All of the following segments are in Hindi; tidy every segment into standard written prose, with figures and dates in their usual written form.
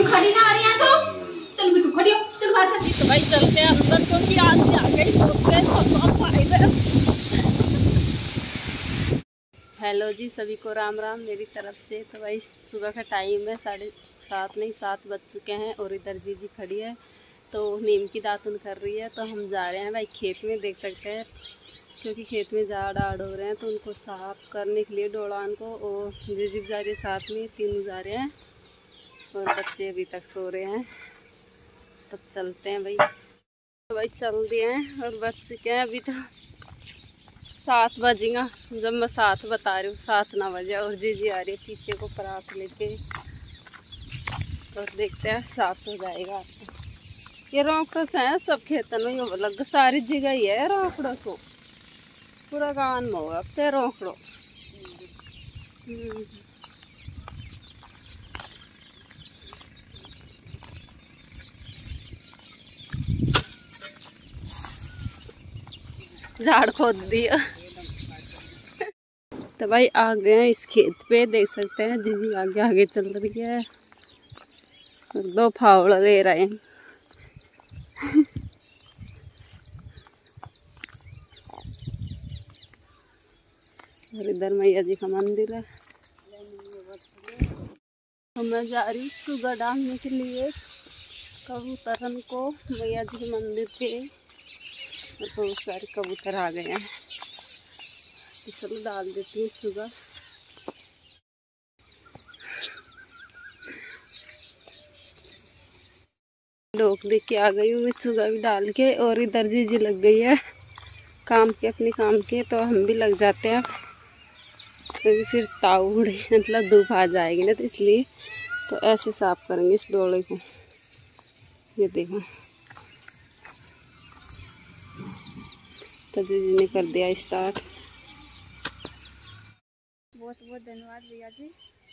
खड़ी ना आ रही है सो चल बिल्कुल खड़ी हो चल बाहर चल। तो भाई चलते हैं अंदर क्योंकि आज आ गई हेलो जी सभी को राम राम मेरी तरफ से। तो भाई सुबह का टाइम है 7:30 नहीं 7 बज चुके हैं और इधर जीजी खड़ी है तो नीम की दातुन कर रही है। तो हम जा रहे हैं भाई खेत में, देख सकते हैं क्योंकि खेत में झाड़ आड़ हो रहे हैं तो उनको साफ करने के लिए डोड़ान को। और जीजी जा रही है साथ में, तीनों जा रहे हैं और बच्चे अभी तक सो रहे हैं। तब चलते हैं भाई। तो भाई चल दिए हैं और बज चुके हैं अभी तो 7 बजेगा। जब मैं 7 बता रही हूँ 7 ना बजे। और जीजी आ रही है पीछे को परात लेके। तो देखते हैं 7 हो जाएगा। ये रोकड़ो से है सब खेतन में यो लग सारी जगह ही है रोकड़ो सो पूरा गाँव में होगा फिर रोकड़ो। झाड़ खोद दिया। तो भाई आ गए हैं इस खेत पे, देख सकते हैं जीजी आगे आगे चल रही है और 2 फावड़ा ले रहे हैं। और इधर मैया जी का मंदिर है। तो मैं जा रही सुगा डालने के लिए कबूतरन को मैया जी के मंदिर पे। और बहुत सारे कबूतर आ गए हैं तो चलो डाल देती हूँ सुगा। लोग देख के आ गई हूँ मैं चुगा भी डाल के। और इधर जीजी लग गई है काम के, अपने काम के। तो हम भी लग जाते हैं क्योंकि फिर ताउड़ मतलब धूप आ जाएगी ना, तो इसलिए तो ऐसे साफ करेंगे इस डोले को। ये देखो तो जीजी ने कर दिया स्टार्ट। बहुत बहुत धन्यवाद भैया जी।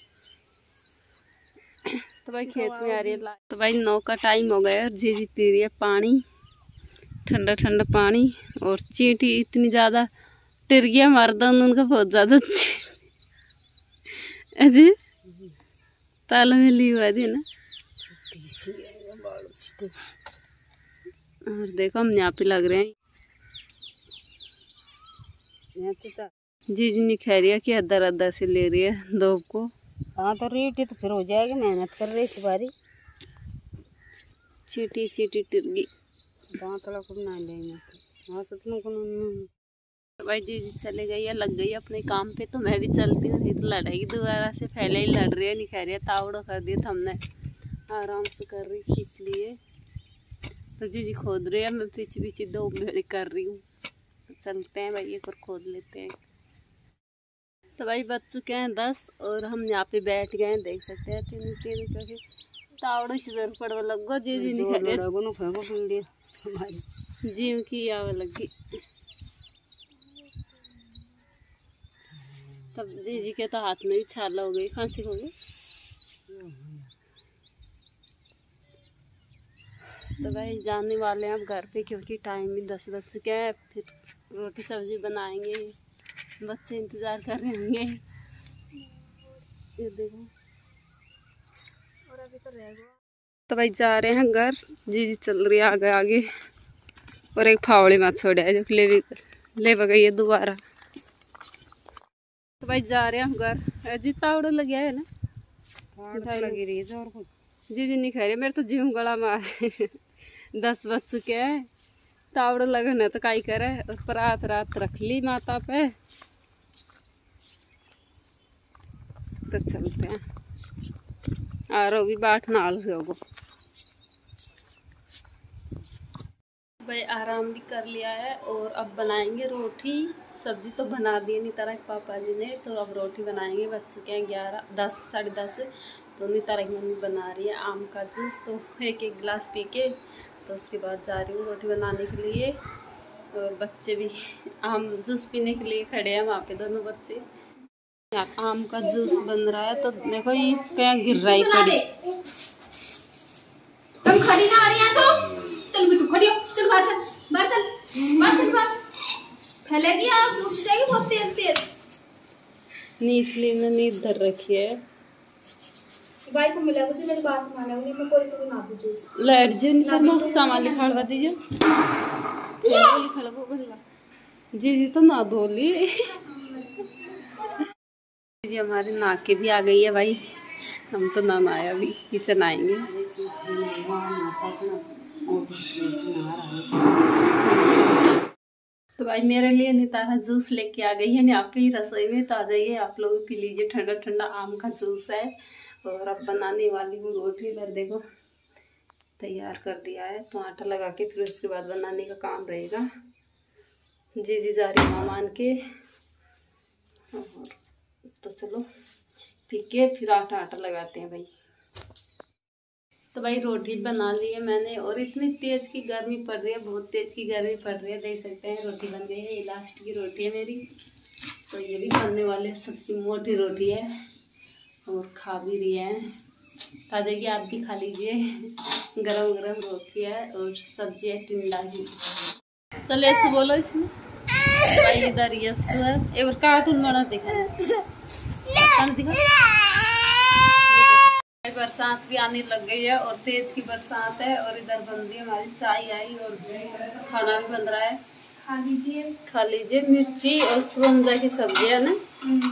तो भाई खेत में आ रही है। तो भाई 9 का टाइम हो गया और जीजी पी रही है पानी, ठंडा ठंडा पानी। और चींटी इतनी ज़्यादा तिर गया मर्दन उनका बहुत ज़्यादा अजी ताल में ली हुआ थी ना। और देखो हम यहाँ पे लग रहे हैं। जीजी ने कह रही है कि अदर अदर से ले रही है दो को। हाँ तो रेट तो फिर हो जाएगी, मेहनत कर रही सुपारी। चीटी चीटी टिर गई दांतला को बना लेंगे। हाँ सतनों को तो भाई जीजी चले गई है, लग गई अपने काम पे। तो मैं भी चलती हूँ, नहीं तो लड़ेगी दोबारा से। पहले ही लड़ रही है, नहीं कह रही है तावड़ो कर दिया था हमने, आराम से कर रही थी इसलिए। तो जीजी खोद रही है, मैं पीछे पीछे 2 भेड़ी कर रही हूँ। तो चलते हैं भाई एक और खोद लेते हैं। तो भाई बज चुके हैं 10 और हम यहाँ पे बैठ गए हैं, देख सकते हैं। तीन करके तावड़ो से जरूर पड़वा लग गो। जीजी नहीं कह रहे जीव की आवे लगी। तब जीजी के तो हाथ में भी छाला हो गई, खांसी हो गई। तो भाई जाने वाले हैं अब घर पे क्योंकि टाइम भी 10 बज चुके हैं। फिर रोटी सब्जी बनाएंगे, बच्चे इंतजार कर रहे होंगे। ये देखो और अभी तो रहेगा। तो भाई जा रहे हैं घर। जीजी चल रही है आगे आगे और एक फावड़ी में छोड़ा है जो ले गई है दोबारा। तो भाई जा रहे हैं हम घर। जी तावड़ो लग गया है ना, लगी रही है और कुछ जीजी नहीं खा रही। मेरे तो जीव गला मार 10 बज चुके हैं, तावड़ो लगन तो काई करे। और परात रात रख ली माता पे। तो चलते हैं आरो भी बाट नाल होगो। भाई आराम भी कर लिया है और अब बनाएंगे रोटी। सब्जी तो बना दी नहीं तरह पापा जी ने, तो अब रोटी बनाएंगे। बज चुके हैं 11 साढ़े 10। तो नहीं तरह की मम्मी बना रही है आम का जूस। तो एक गिलास पी के तो उसके बाद जा रही हूँ रोटी बनाने के लिए। और बच्चे भी आम जूस पीने के लिए खड़े हैं वहाँ पे दोनों बच्चे। आम का जूस बन रहा है तो देखो ये क्या गिर रहा है पड़ी। तुम खड़ी ना आ रही है सो चल बिल्कुल खड़ी हो चल बाहर चल बाहर चल बाहर चल बाहर फैलेगी आप उठ जाएगी बहुत तेज तेज। नीचली ने नींद धर रखी है। भाई को मिला मुझे मेरी बात माना उन्हें मैं कोई को ना दूं जूस लाइट जिन कर सामान लिखाड़वा दीजिए लिखाड़वा भला जी तो ना धोली जी हमारे नाके भी आ गई है भाई। हम तो ना आया अभी किचन आएंगे। तो भाई मेरे लिए नितारा जूस लेके आ गई है यहाँ पे रसोई में। तो आ जाइए आप लोग पी लीजिए, ठंडा ठंडा आम का जूस है। और अब बनाने वाली हूँ रोटी। इधर देखो तैयार कर दिया है, तो आटा लगा के फिर उसके बाद बनाने का काम रहेगा। जी जा रही मामान के। और तो चलो पी के फिर आटा लगाते हैं भाई। तो भाई रोटी बना ली है मैंने। और इतनी तेज की गर्मी पड़ रही है, बहुत तेज की गर्मी पड़ रही है। देख सकते हैं रोटी बन गई है। ये लास्ट की रोटी है मेरी। तो ये भी बनने वाले सबसे मोटी रोटी है और खा भी रही है। ताजा की आप भी खा लीजिए। गरम गरम रोटी है और सब्जी है टिंडा की। चलो यस बोलो इसमें भाई। इधर यस है एक बार कार्टून बना दिखा। बरसात भी आने लग गई है और तेज की बरसात है। और इधर बन रही है हमारी चाय आई और खाना भी बन रहा है। खा लीजिए मिर्ची और पुरंजा की सब्जी है ना।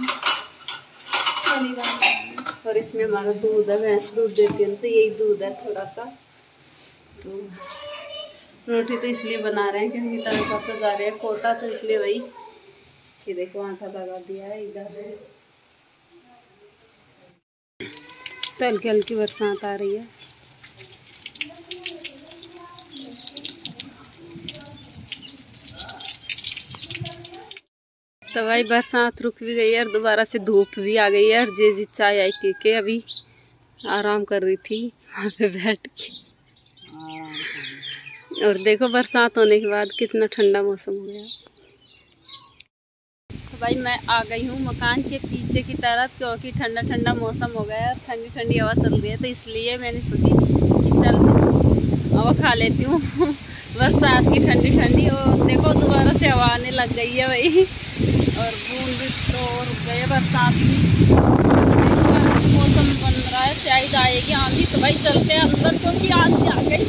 और इसमें हमारा दूध है, भैंस दूध देती है तो यही दूध है थोड़ा सा। तो रोटी तो इसलिए बना रहे हैं क्योंकि तवे पापा जा रहे हैं कोटा, तो इसलिए वही ये देखो आटा लगा दिया है इधर। तो हल्की हल्की बरसात आ रही है। तो भाई बरसात रुक भी गई है और दोबारा से धूप भी आ गई है। और जी चाय आई पी के अभी आराम कर रही थी वहाँ पे बैठ के। और देखो बरसात होने के बाद कितना ठंडा मौसम हो गया। तो भाई मैं आ गई हूँ मकान के पीछे की तरफ क्योंकि ठंडा ठंडा मौसम हो गया है, ठंडी ठंडी हवा चल रही है। तो इसलिए मैंने सोची कि चल हवा खा लेती हूँ बरसात की ठंडी ठंडी। और देखो दोबारा से हवा आने लग गई है भाई। और बूंद तो रुक गई बरसात की। मौसम बन रहा है, शायद आएगी आंधी। तो भाई चलते हैं अंदर क्योंकि आंधी आ गई।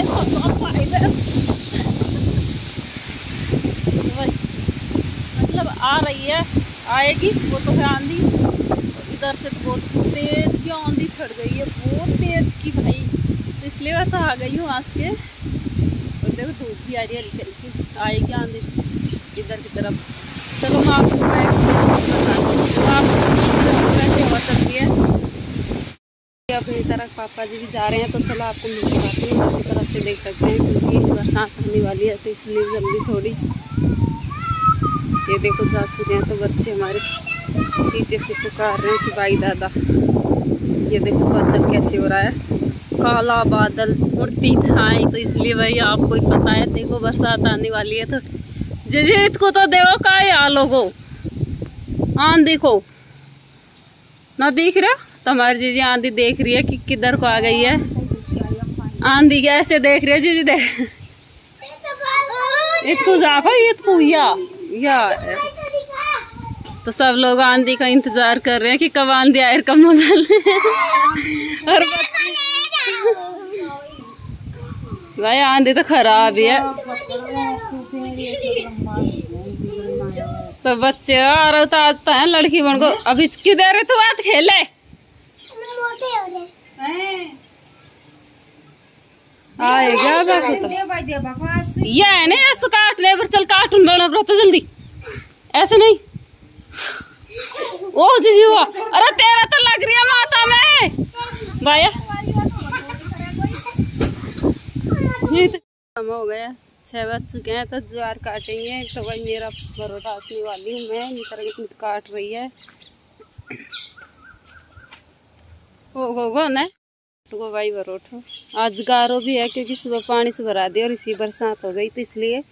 मतलब आ रही है, आएगी वो तो है आंधी। इधर से तो बहुत तेज की आंधी चढ़ गई है, बहुत तेज की भाई। तो इसलिए मैं तो आ गई हूँ आज के। और देखो धूप भी आ रही है हल्की हल्की, आएगी आंधी इधर की तरफ। चलो मैं आपको हवा चलती है। अपनी तरफ पापा जी भी जा रहे हैं तो चलो आपको मिलती हूँ। अपनी तरफ से देख सकते हैं क्योंकि बरसात आने वाली है तो इसलिए जल्दी थोड़ी। ये देखो जा चुके हैं तो बच्चे हमारे पीछे से पुकार रहे हैं कि भाई दादा। ये देखो बादल कैसे हो रहा है, काला बादल उड़ती छाई। तो इसलिए भाई आपको ही पता है देखो बरसात आने वाली है। तो जीत को तो देखो का हाल होगो। आंधी को ना दिख रहा तो हमारी जीजी आंधी देख रही है कि किधर को आ गई है। आंधी कैसे देख रही है जीजी देख। इतको जाफा इतको या तो सब लोग आंधी का इंतजार कर रहे हैं कि कब आंधी आए कब मजल। और भाई आंधी तो खराब ही है। तो बच्चे आ रहे तो आता है लड़की बन को। अब इसकी दे रहे तो बात खेले आएगा तो ये है ना ऐसा काट ले। चल कार्टून बना जल्दी, ऐसे नहीं। ओ जी हुआ, अरे तेरा तो लग रही है माता में भाई। ये तो हो गया 6 बज चुके हैं तो ज्वार काटेंगे। तो भाई मेरा परोठा आने वाली हूँ मैं, इतनी काट रही है। होगा ना तो भाई परोठा आज गारो भी है क्योंकि सुबह पानी से भरा दिया और इसी बरसात हो गई तो इसलिए।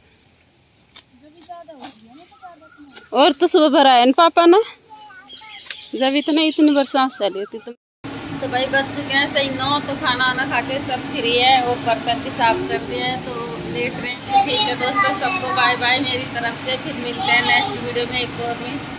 और तो सुबह भरा है ना पापा ना, जब इतनी बरसात चली थी। तो भाई बच चुके हैं सही 9। तो खाना वाना खा के सब फ्री है, वो बर्तन भी साफ करते हैं तो लेट रहे हैं। ठीक है दोस्तों, सबको बाय बाय मेरी तरफ से। फिर मिलते हैं नेक्स्ट वीडियो में एक और में।